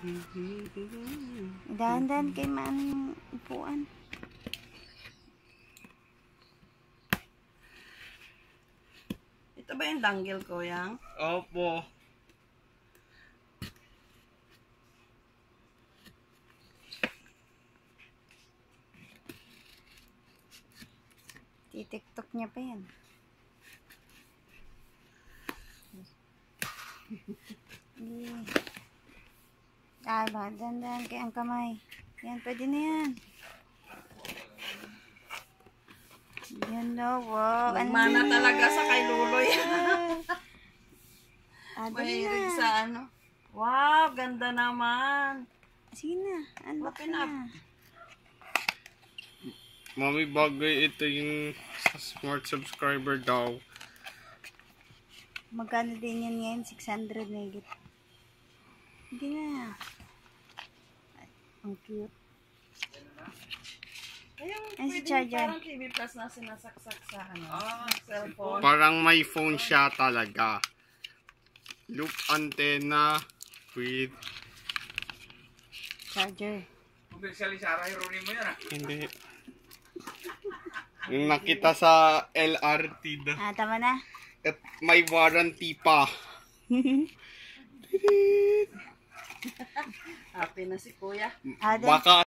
Dahan-dahan kay maanong upuan. Ito ba yung dangle ko, yang? Opo. TikTok niya pa yan. Dahan-dahan kay ang kamay. Yan, pwede na yan. Yan na, wow. Nagmana talaga sa kay Luloy. Mahilig sa ano. Wow, ganda naman. Sige na, unbox Open up. na. Mami, bagay ito yung sa smart subscriber daw. Magkano din yan ngayon? 600 na higit. Hindi na. Ang cute. Ay, si charger. Parang TV Plus na sinasaksak sa ano, cellphone. Parang may phone siya talaga. Loop antenna with... Charger. Hindi. Yung nakita sa LRT na. Ah, tama na. At may warranty pa. Happy na si Kuya. Ah, Baka